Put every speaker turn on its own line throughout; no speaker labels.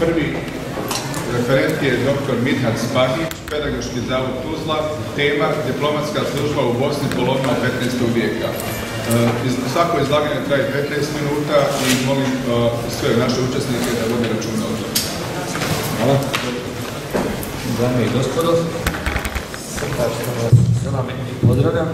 Prvi referent je dr. Midhat Spahić, Pedagoški zavod Tuzla, tema diplomatska služba u Bosni polovinom 15. vijeka. Svako izlaganje traje 15 minuta i molim sve naše učesnike da vode računa o tome.
Hvala. Dame i gospodo, srdačno vas selam i pozdravljam.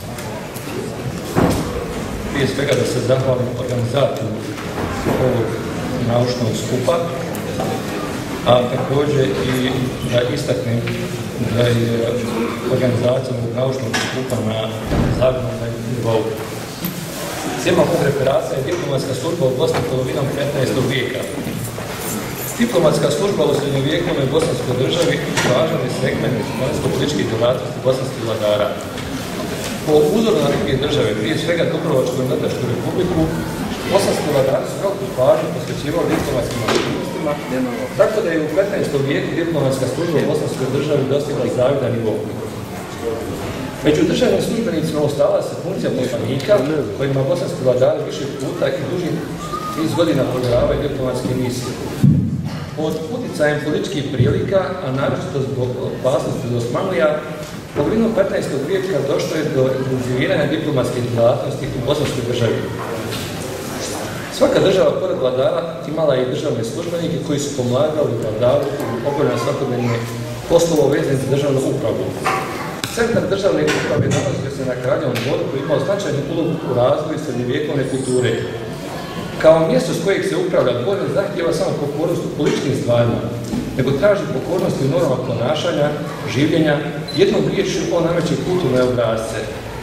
Prije svega da se zahvalim organizatoru ovog naučnog skupa, a također i da istaknem da je organizacija ovog naučnog skupa na zakonodavnom nivou. Tema ovog referata je diplomatska služba u Bosni polovinom 15. vijeka. Diplomatska služba u srednjovjekovnoj bosanskoj državi važan je segment vanjsko-političkih djelatnosti bosanskih vladara. Po uzoru na neke države, prije svega Dubrovačku i Mletačku republiku, bosanski vladari su veliku pažnju posvećivali diplomatskim aktivnostima, tako da je u 15. vijeku diplomatska služba u bosanskoj državi dostigla zavidan nivo. Među državnim službenicima ostala se funkcija poslanika, kojima bosanski vladari više puta i duži niz godina povjeravaju diplomatske misije. Pod utjecajem političkih prilika, a naročito zbog opasnosti od Osmanlija, polovinom 15. vijeka došlo je do intenziviranja diplomatske djelatnosti u bosanskoj državi. Svaka država, pored vladara, imala je i državne službenike koji su pomagali vladaru u obavljanju svakodnevne poslova vezanih za državnu upravu. Centar državne uprave nalazio se na Kraljevom dvoru koji imao značajnu ulogu u razvoju srednjovjekovne kulture. Kao mjesto s kojeg se upravlja dvor ne zahtijeva samo pokornost u političkim stvarima, nego traži pokornost u normama ponašanja, življenja, jednom riječju on nameće kulturne obrasce.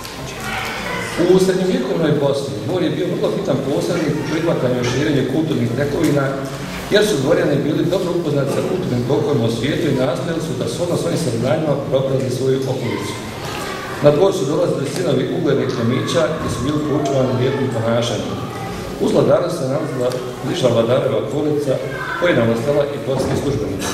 U srednjovjekovnoj Bosni dvor je bio vrlo bitan posrednik u prihvatanju i širenju kulturnih tekovina, jer su dvorjani bili dobro upoznati sa kulturnim tokovima u svijetu i nastojali su da shodno svojim saznanjima propraze svoju okolicu. Na dvor su dolazili sinovi uglednih plemića i su bili poučavani lijepim ponašanjem. Uz vladara se nalazila bliža vladareva porodica, koja je nalazila i bosanski službenici.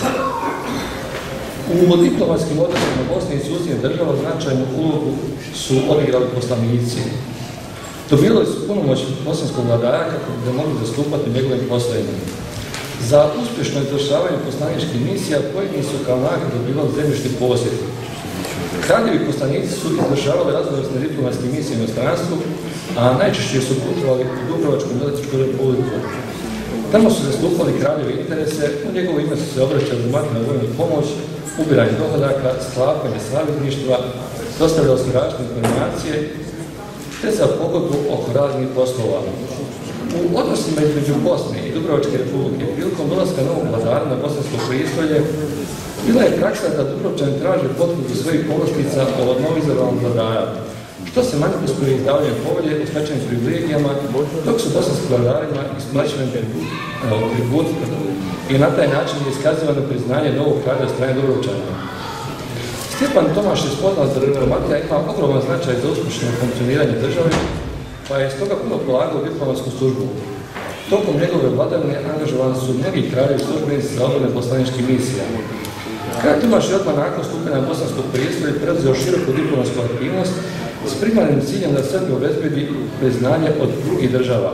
U diplomatskim odnosima Bosne i susjednih država značajnu ulogu su odigrali poslanici. Dobili su punomoć bosanskog vladara kako bi ga mogli zastupati njegovim poslovima. Za uspješno izvršavanje poslaničkih misija pojedini su kao nagradu dobivali zemljišni posjed. Kraljevi poslanici su izvršavali raznovrsne diplomatske misije u inostranstvu, a najčešće su putovali u Dubrovačku i Mletačku republiku. Tamo su zastupali kraljeve interese, u njegovo ime su se obraćali za materijalnu vojnu pomoć, ubiranje dohodaka, sklapanje savjetništva, dostavljali su različite informacije, te za pogodbu oko raznih poslova. U odnosima između Bosne i Dubrovačke republike prilikom dolaska novog vladara na bosansko pristolje bila je praksa da Dubrovčani traže potvrdu svojih povlastica od novoizabranog vladara, što se manifestuje izdavljanjem povelje u stečenim privilegijama, dok su bosanskim vladarima isplaćivani tribut i na taj način je iskazivano priznanje novog kralja od strane Dubrovčana. Stjepan Tomaš je spoznao da diplomatija ima ogroman značaj za uspješno funkcioniranje države, pa je stoga puno polagao diplomatsku službu. Tokom njegove vladavine angažovani su mnogi kraljevi službenici za obavljanje poslaničkih misija. Kralj Tomaš je odmah nakon stupanja na bosanskog prijestolja preuzeo široku diplomatsku aktivnost s primarnim ciljem da sebi obezbedi priznanje od drugih država.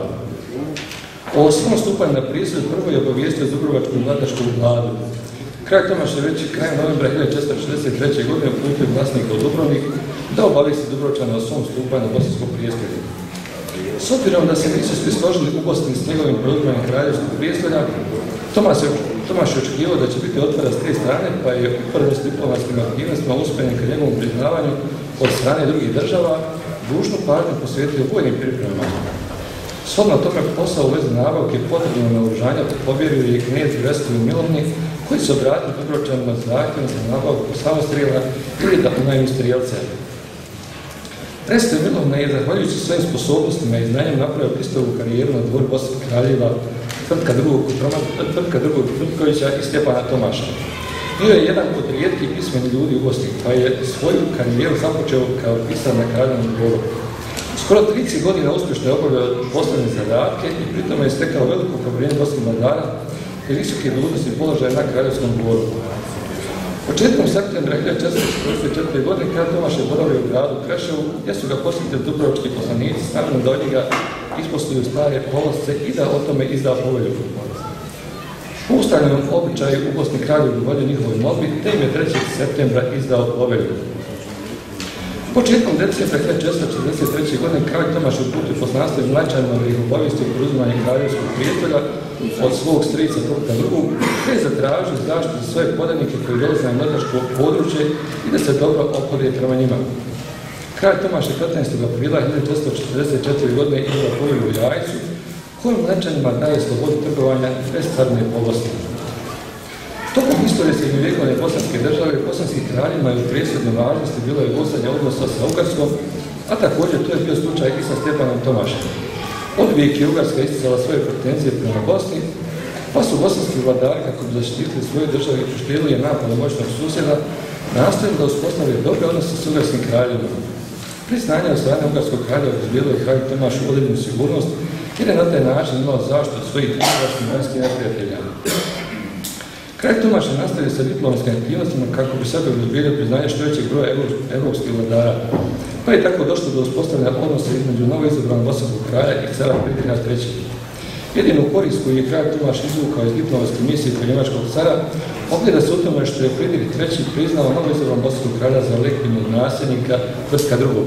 O svom stupanju na prijestolje prvo je obavijestio Dubrovačku i Mletačku vladu. Kralj Tomaš je već krajem novembra 1463. godine uputio glasnika u Dubrovnik da obavijesti Dubrovčana o svom stupanju na bosanskog prijestolja. S obzirom da se nisu svi složili u Bosni s njegovim preuzimanjem kraljevskog prijestolja, Tomaš je očekivao da će biti otvoren s te strane, pa je uporedo s diplomatskim aktivnostima uspješen ka njegovom priznavanju od strane drugih država dužnu pažnju posvetio vojnim pripremama. Shodno tome posao u vezi nabavke potrebnog naoružanja povjerio je knez Veselin Milovni, koji se obratio Dubrovčanima s zahtjevom za nabavku samostrijela ili da unajmi strijelce. Veselin Milovna je, zahvaljujući svojim sposobnostima i znanjem, napravio pristovu karijeru na dvoru bosanskih kraljeva Tvrtka drugog Trutkovića i Stjepana Tomaša. Bio je jedan od rijetkih pismenih ljudi u Bosni, pa je svoju karijeru započeo kao pisar na Kraljevom dvoru. Skoro 30 godina uspješno je obavljao poslovne zadatke i pritom je stekao veliko povjerenje bosanskih vladara i visoke dužnosti položaja na Kraljevskom dvoru. Početkom septembra 1444. godine kralj Tomaš je boravio u gradu Kreševu, gdje su ga posjetili dubrovački poslanici s namjerom da od njega isposluju stare povlastice i da o tome izda povelju. Po ustaljenom običaju u Bosni kralj udovoljio njihovoj molbi, te im je 3. septembra izdao povelju. Početkom decembra 1443. godine kralj Tomaš uputio poslanstvo iz Mlačanima da ih obavijesti o preuzimanju kraljevskog prijestolja od svog strica Toka II, te je zatražio zaštitu za svoje podanike koji dolaze na mladačko područje i da se dobro ophode prema njima. Kralj Tomaš je 15. aprila 1444. godine izdao povelju u Jajcu, kojim Mlačanima daje slobodu trgovanja bez carine povlastice. Tokom istorije srednjovjekovne bosanske države, bosanskim kraljima je od presudne važnosti bilo je uvođenje odnosa sa Ugarskom, a također to je bio slučaj i sa Stjepanom Tomašem. Odvijek je Ugarska isticala svoje pretenzije prema Bosni, pa su bosanski vladari, kako bi zaštitili svoje države i poštedili napade moćnog susjeda, nastojali da uspostave dobre odnose s ugarskim kraljima. Priznanje od strane ugarskog kralja obezbijedilo je kralj Tomaš određenu sigurnost, jer je na taj način imao zaštitu od svojih ugarskih vanjskih neprijatelja. Kralj Tomaš je nastavio sa diplomatskim aktivnostima kako bi sebe obezbijedio priznanje što većeg broja evropskih vladara, pa je tako došlo do uspostavljanja odnosa između novoizabranog bosanskog kralja i cara Friedricha III. Jedinu korist koju je kralj Tomaš izvukao iz diplomatske misije kod njemačkog cara ogleda se u tome što je Friedrich III priznao novoizabranog bosanskog kralja za legitimnog nasljednika Krska II.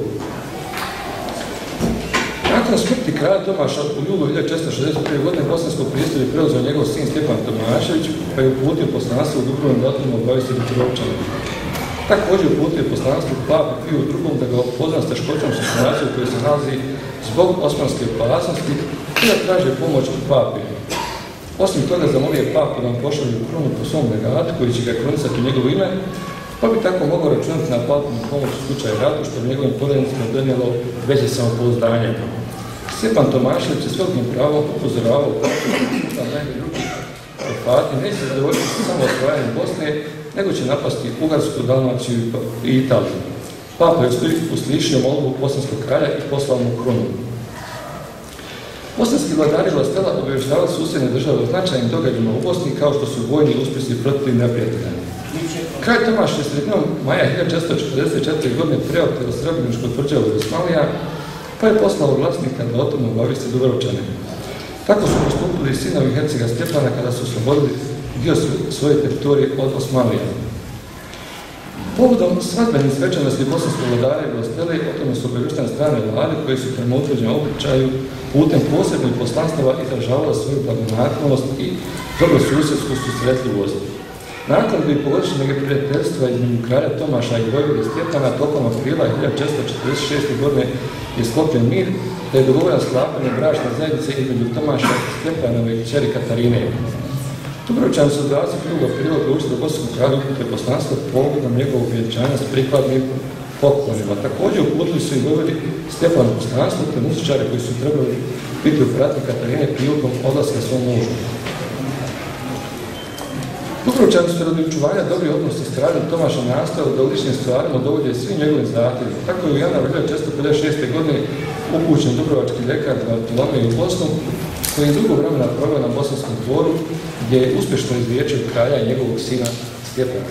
Nakon smrti kralja Tomaša u julu 1465. godine bosansko prijestolje preuzeo njegov sin Stjepan Tomašević, pa je uputio poslanstvo u Dubrovnik da o tome obavijesti Dubrovčane. Također uputio poslanstvo papi Piju II da ga upozna s teškoćom situacijom u kojoj se nalazi zbog osmanske opasnosti i da traže pomoć od papi. Osim toga zamolio je papu da mu pošalje krunu po svom legatu koji će ga kronisati u njegovo ime, pa bi tako mogao računati na papinu pomoć u slučaju ratu, što bi njegovim porodnicima donijelo veće samopouzdanje. Stjepan Tomašević je svojim pravom upozoravao da najbolji drugi Hrvati neće zadovoljiti samo osvajanjem Bosne, nego će napasti Ugarsku, Dalmaciju i Italiju. Papa je uslišio molbu bosanskog kralja i poslao mu krunu. Bosanski vladari vlastela obavještavali susjedne države o značajnim događajima u Bosni kao što su vojni uspjesi protiv neprijatelja. Kralj Tomaš je sredinom maja 1444. godine preoteo Srebreničku tvrđavu Osmanlija, pa je poslao glasnika da o tome obavijesti Dubrovčane. Tako su postupili sinovi Hercega Stjepana kada su oslobodili dio svoje teritorije od Osmanlija. Povodom svadbenih svečanosti bosanskog vladara i vlastele, o tome su obavještene strane vlade koje su prema utvrđenom običaju putem posebnih poslanstava izražavale svoju blagonaklonost i dobrosusjedsku susretljivost. Nakon dvipogodišnjeg prijateljstva između kralja Tomaša i vojvode Stjepana tokom aprila 1446. godine je sklopljen mir, te je dogovoren sklapanje bračne zajednice između Tomaša i Stjepanove kćeri Katarine. Dubrovčani su 22. aprila odlučili da bosanskom kralju upute poslanstvo povodom njegovog vjenčanja s prikladnim poklonima. Također uputili su i vojvodi Stjepanu poslanstvo te muzičare koji su trebali biti u pratnji Katarine prilikom odlaska svom mužu. Dubrovčani su radi očuvanja dobrih odnosa s kraljem Tomaša nastojali da u ličnim stvarima dovolje svim njegovim zahtjevima. Tako je u januaru 1456. godine upućen dubrovački ljekar Bartolomej u Bosnu, koji je dugo vremena proveo na bosanskom dvoru, gdje je uspješno izliječio kralja i njegovog sina Stjepana.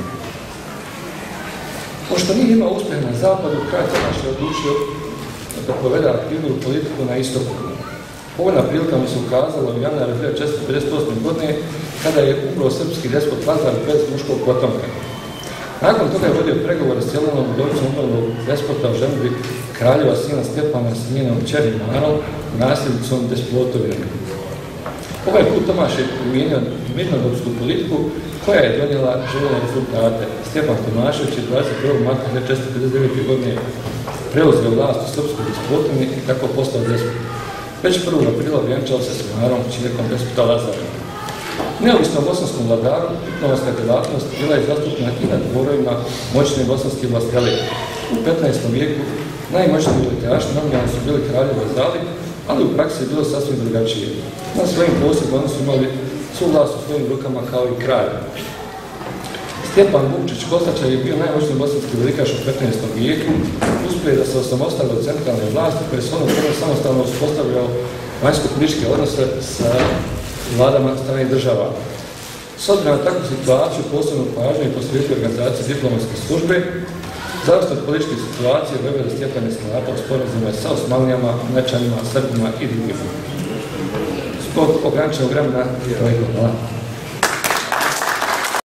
Pošto nije imao uspjeh na zapadu, kralj Tomaš je odlučio da povede aktivnu politiku na istoku. Povoljna prilika mu se ukazala u januaru 1458. godine, kada je umro srpski despot Lazar bez muškog potomka. Nakon toga je vodio pregovore s Jelenom udovicom umrlog despota o ženidbi kraljeva sina Stjepana s njenom kćeri Marom, nasljednicom Desplotovine. Ovaj put Tomaš je primijenio mirnodopsku politiku koja je donijela željene rezultate. Stjepan Tomašević je 21. marta 1459. godine preuzeo vlast u srpskoj Desplotovini i tako postao despot. Već 1. aprila vjenčao se s Marom, čirkom despota Lazara. Neovisno o bosanskom vladaru, diplomatska djelatnost bila je zastupna i na dvorovima moćne bosanske vlastele. U 15. vijeku najmoćniji velikaši nominalno su bili kraljevi vazali, ali u praksi je bilo sasvim drugačije. Na svojim posjedima oni su imali svu vlast u svojim rukama kao i kralj. Stjepan Vukčić Kosača je bio najmoćniji bosanski velikaš u 15. vijeku, uspio je da se osamostali od centralne vlasti koje su ono prvo samostalno uspostavljao vanjsko-političke odnose sa vladama stranih država. S obzirom na takvu situaciju posebnu pažnju i posvetio organizaciji diplomatske službe, zavisno od političke situacije vojvoda Stjepan je sklapao sporazume sa Osmanlijama, Mlečanima, Srbima i drugima. Zbog ograničenog vremena, toliko. Hvala.